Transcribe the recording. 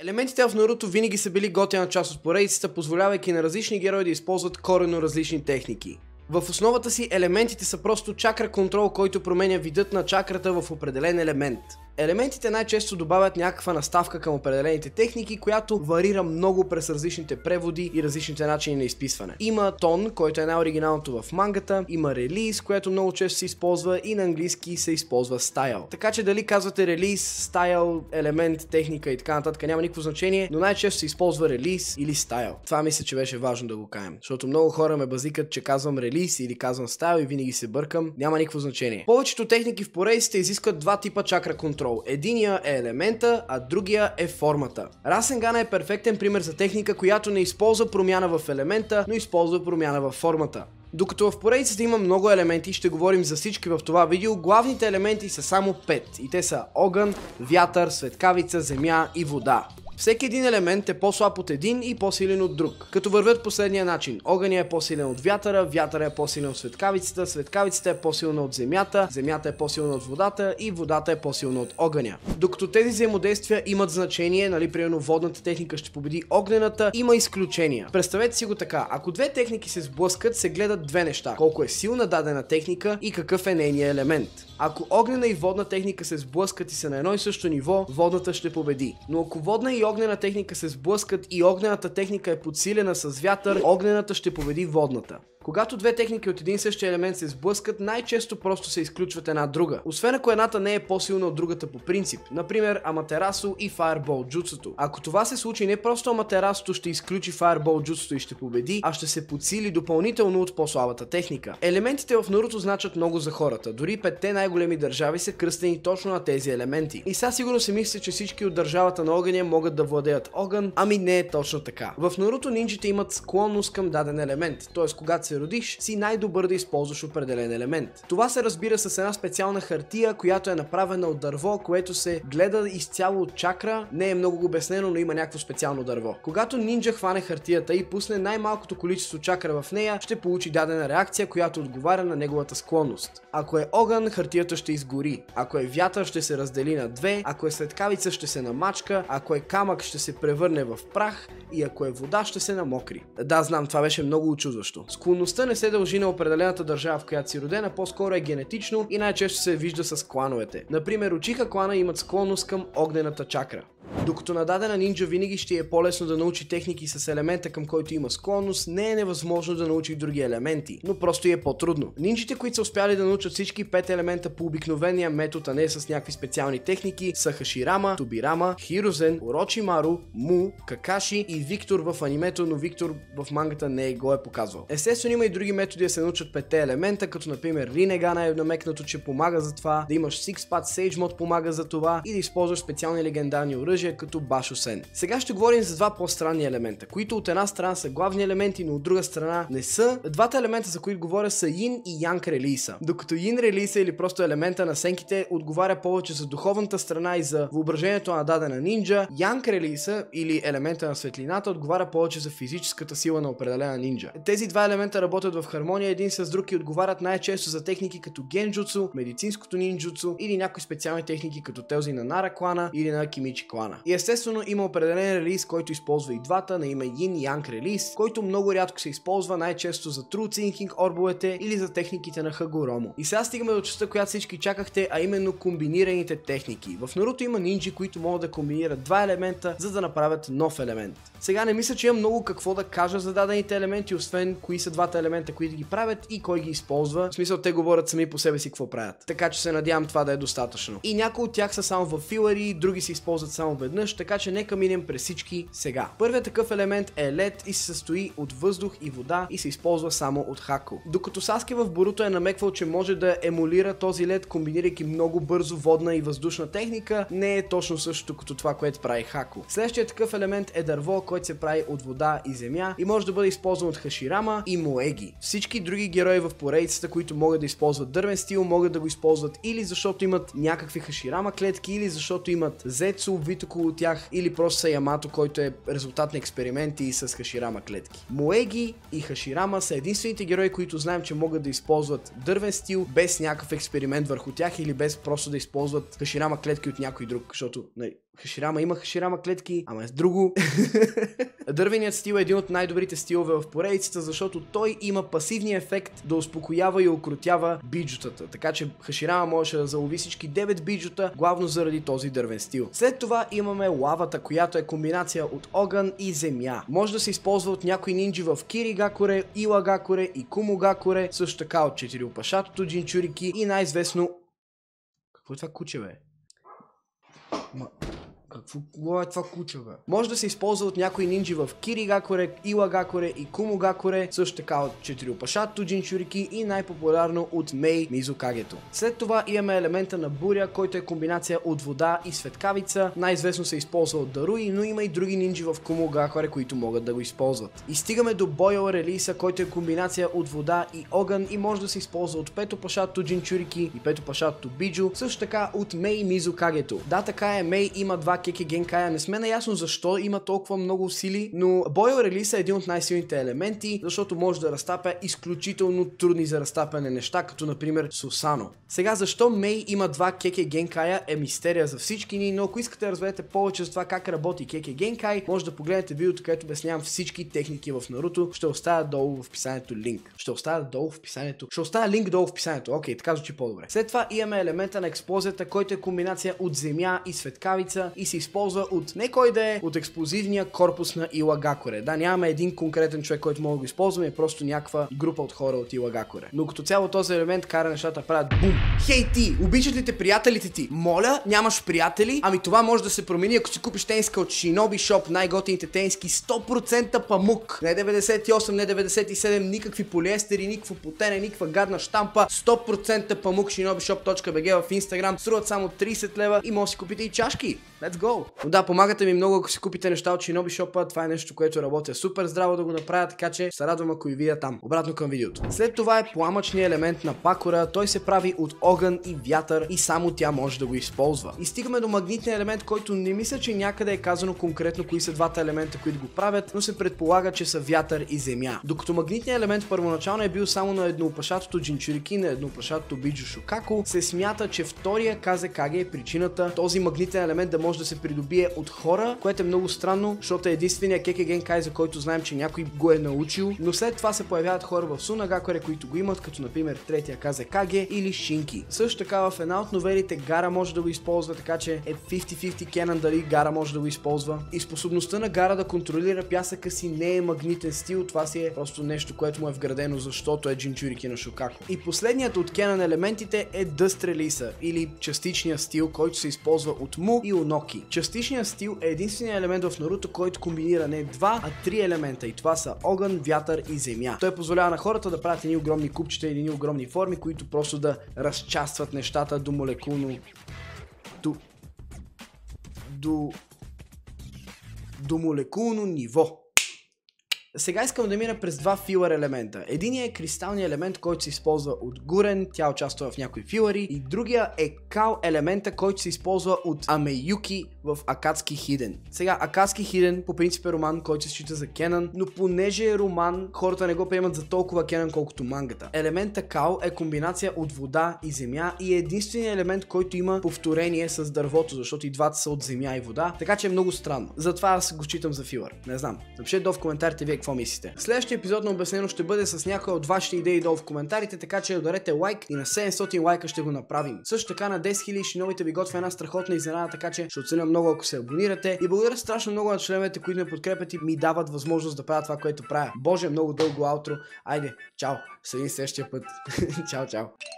Елементите в Наруто винаги са били готина част от поредицата, позволявайки на различни герои да използват коренно различни техники. В основата си елементите са просто чакра контрол, който променя видът на чакрата в определен елемент. Елементите най-често добавят някаква наставка към определените техники, която варира много през различните преводи и различните начини на изписване. Има тон, който е най-оригиналното в мангата, има релиз, което много често се използва и на английски се използва стайл. Така че дали казвате релиз, стайл, елемент, техника и така нататък няма никакво значение, но най-често се използва релиз или стайл. Това мисля, че беше важно да го кажем, защото много хора ме базикат, че казвам релиз или казвам стайл и винаги се бъркам, няма никакво значение. Повечето техники в поредиците изискват два типа чакра контрол. Единия е елемента, а другия е формата. Расенгана е перфектен пример за техника, която не използва промяна в елемента, но използва промяна във формата. Докато в поредицата има много елементи, ще говорим за всички в това видео, главните елементи са само 5 и те са огън, вятър, светкавица, земя и вода. Всеки един елемент е по-слаб от един и по-силен от друг, като вървят последния начин. Огъня е по-силен от вятъра, вятъра е по-силен от светкавицата, светкавицата е по-силна от земята, земята е по-силна от водата и водата е по-силна от огъня. Докато тези взаимодействия имат значение, нали, примерно водната техника ще победи огнената, има изключения. Представете си го така, ако две техники се сблъскат, се гледат две неща: колко е силна дадена техника и какъв е нейният елемент. Ако огнена и водна техника се сблъскат и са на едно и също ниво, водната ще победи. Но ако водна и огнена техника се сблъскат и огнената техника е подсилена с вятър, огнената ще победи водната. Когато две техники от един същия елемент се сблъскат, най-често просто се изключват една друга. Освен ако едната не е по-силна от другата по принцип. Например, Аматерасо и Fireball джуцото. Ако това се случи, не просто Аматерасото ще изключи Fireball джуцото и ще победи, а ще се подсили допълнително от по-слабата техника. Елементите в Наруто значат много за хората. Дори 5-те най-големи държави са кръстени точно на тези елементи. И сега сигурно си мислите, че всички от държавата на огъня могат да владеят огън, ами не е точно така. В Наруто нинджите имат склонност към даден елемент, т.е. когато се родиш, си най-добър да използваш определен елемент. Това се разбира с една специална хартия, която е направена от дърво, което се гледа изцяло от чакра. Не е много обяснено, но има някакво специално дърво. Когато нинджа хване хартията и пусне най-малкото количество чакра в нея, ще получи дадена реакция, която отговаря на неговата склонност. Ако е огън, хартията ще изгори. Ако е вятър, ще се раздели на две. Ако е светкавица, ще се намачка. Ако е камък, ще се превърне в прах. И ако е вода, ще се намокри. Да, знам, това беше много учудващо. Склонността не се дължи на определената държава, в която си родена, по-скоро е генетично и най-често се вижда с клановете. Например, Учиха клана имат склонност към огнената чакра. Докато на дадена нинджа винаги ще е по-лесно да научи техники с елемента, към който има склонност, не е невъзможно да научи други елементи, но просто е по-трудно. Нинджите, които са успяли да научат всички 5 елемента по обикновения метод, а не с някакви специални техники, са Хаширама, Тобирама, Хирозен, Орочимару, Му, Какаши и Виктор в анимето, но Виктор в мангата не го е показвал. Естествено има и други методи да се научат 5 елемента, като например Ринегана е намекнато, че помага за това, да имаш Six-Path Sage Mode помага за това и да използваш специални легендарни оръжия като Башосен. Сега ще говорим за два по-странни елемента, които от една страна са главни елементи, но от друга страна не са. Двата елемента, за които говоря, са Йин и Янг релиса. Докато Йин релиса или просто елемента на сенките отговаря повече за духовната страна и за въображението на дадена нинджа, Янг релиса или елемента на светлината отговаря повече за физическата сила на определена нинджа. Тези два елемента работят в хармония един с друг и отговарят най-често за техники като генджуцу, медицинското нинджуцу или някои специални техники като тези на Нара клана или на Кимичи клана. И естествено има определен релиз, който използва и двата, на име Yin Yang релиз, който много рядко се използва, най-често за True Thinking орбовете или за техниките на Хагуромо. И сега стигаме до частта, която всички чакахте, а именно комбинираните техники. В Наруто има нинджи, които могат да комбинират два елемента, за да направят нов елемент. Сега не мисля, че има много какво да кажа за дадените елементи, освен кои са двата елемента, които ги правят и кой ги използва. В смисъл, те говорят сами по себе си какво правят. Така че се надявам това да е достатъчно. И някои от тях са само в филари, други се използват само веднъж, така че нека минем през всички сега. Първият такъв елемент е лед и се състои от въздух и вода и се използва само от Хаку. Докато Саске в Боруто е намеквал, че може да емулира този лед, комбинирайки много бързо водна и въздушна техника, не е точно същото като това, което прави Хаку. Следващият такъв елемент е дърво, който се прави от вода и земя и може да бъде използван от Хаширама и Моеги. Всички други герои в поредицата, които могат да използват дървен стил, могат да го използват или защото имат някакви Хаширама клетки, или защото имат Зецу, вид около тях, или просто са Ямато, който е резултат на експерименти с Хаширама клетки. Моеги и Хаширама са единствените герои, които знаем, че могат да използват дървен стил без някакъв експеримент върху тях или без просто да използват Хаширама клетки от някой друг, защото Хаширама има Хаширама клетки, ама е с друго. Дървеният стил е един от най-добрите стилове в поредицата, защото той има пасивния ефект да успокоява и укротява биджутата. Така че Хаширама можеше да залови всички 9 биджута, главно заради този дървен стил. След това имаме лавата, която е комбинация от огън и земя. Може да се използва от някои нинджи в Киригакуре, Илагакуре и Кумогакуре, също така от четириопашатото Джинчурики и най-известно... Какво е това куче, бе? Какво е това куче, бе? Може да се използва от някои нинджи в Киригакуре, Илагакуре и Кумогакуре, също така от четириопашатото Джинчурики и най-популярно от Мей Мизукагето. След това имаме елемента на буря, който е комбинация от вода и светкавица. Най-известно се използва от Даруи, но има и други нинджи в Кумогакуре, които могат да го използват. И стигаме до Бойл релиса, който е комбинация от вода и огън и може да се използва от петопашатото Джинчурики и петопашатото Биджу, също така от Мей Мизукагето. Да, така е, Мей има два Кеке Генкая. Не сме наясно защо има толкова много сили, но Бойл релиз е един от най-силните елементи, защото може да разтапя изключително трудни за разтапяне неща, като например Сусано. Сега защо Мей има два Кеке Генкая е мистерия за всички ни, но ако искате да разберете повече за това как работи Кеке Генкай, може да погледнете видеото, където обяснявам всички техники в Наруто. Ще оставя долу в описанието линк. Ще оставя линк долу в описанието. Окей, така звучи по-добре. След това имаме елемента на експлозията, който е комбинация от земя и светкавица и се използва от не кой да е, от експлозивния корпус на Илагакуре. Да, нямаме един конкретен човек, който може да го използваме, е просто някаква група от хора от Илагакуре. Но като цяло този елемент кара нещата да правят бум. Хей ти, обичат ли те приятелите ти? Моля, нямаш приятели? Ами това може да се промени, ако си купиш тениска от Shinobi Shop, най-готините тениски 100% памук. Не 98, не 97, никакви полиестери, никакво потене, никаква гадна щампа. 100% памук, shinobishop.bg в Instagram. Струват само 30 лева и може да си купите и чашки. Let's go! Но да, помагате ми много, ако си купите неща от Shinobi Shop. Това е нещо, което работя супер здраво да го направя, така че се радвам, ако ви видя там. Обратно към видеото. След това е пламъчният елемент на Пакура. Той се прави от огън и вятър и само тя може да го използва. И стигаме до магнитния елемент, който не мисля, че някъде е казано конкретно кои са двата елемента, които го правят, но се предполага, че са вятър и земя. Докато магнитният елемент първоначално е бил само на едноопашатото Джинчурики, на едноопашатото Биджу Шокако, се смята, че втория Казекаге е причината този магнитен елемент да може да се придобие от хора, което е много странно, защото е единствения Кеке Генкай, за който знаем, че някой го е научил, но след това се появяват хора в Сунагакуре, които го имат, като например третия Казекаге или Шинки. Също така в една от новелите Гара може да го използва, така че е 50-50 кенън дали Гара може да го използва. И способността на Гара да контролира пясъка си не е магнитен стил, това си е просто нещо, което му е вградено, защото е Джинчурики на Шокако. И последният от кенън елементите е Dust Release или частичния стил, който се използва от Му и Оноки. Частичният стил е единственият елемент в Наруто, който комбинира не два, а три елемента и това са огън, вятър и земя. Той позволява на хората да правят едни огромни купчета или едни огромни форми, които просто да разчастват нещата до молекулно... до молекулно ниво. Сега искам да мина през два филър елемента. Единият е кристалният елемент, който се използва от Гурен, тя участва в някои филъри, и другия е Кал елемента, който се използва от Амеюки в Акацки Хиден. Сега Акацки Хиден по принцип е роман, който се счита за кенън, но понеже е роман, хората не го приемат за толкова кенън, колкото мангата. Елемента Кал е комбинация от вода и земя и е единственият елемент, който има повторение с дървото, защото и двата са от земя и вода, така че е много странно. Затова аз го считам за филър. Не знам. Напишете долу в коментарите вие какво мислите. Следващия епизод на Обяснено ще бъде с някои от вашите идеи долу в коментарите, така че ударете лайк и на 700 лайка ще го направим. Също така на 10 000 Шинобите ви готвя една страхотна изненада, така че ще оценя много, ако се абонирате, и благодаря страшно много на членовете, които ме подкрепят и ми дават възможност да правя това, което правя. Боже, много дълго аутро. Айде, чао. Се видим следващия път. Чао, чао.